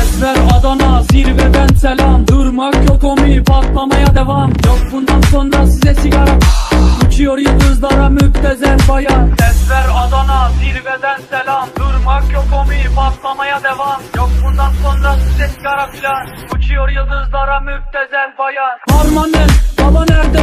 Desver Adana zirveden selam. Durmak yok omi, patlamaya devam. Yok bundan sonra size sigara. Uçuyor yıldızlara müptezel bayan. Desver Adana zirveden selam. Durmak yok omi, patlamaya devam. Yok bundan sonra size sigara filan. Uçuyor yıldızlara müptezel bayan. Harmanen baba nerede